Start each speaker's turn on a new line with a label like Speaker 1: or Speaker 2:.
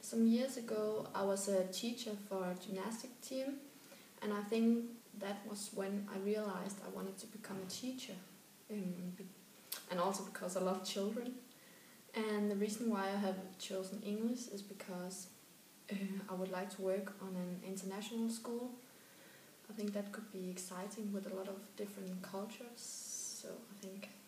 Speaker 1: some years ago I was a teacher for a gymnastic team, and I think that was when I realized I wanted to become a teacher, and also because I love children. And the reason why I have chosen English is because I would like to work on an international school. I think that could be exciting with a lot of different cultures, so I think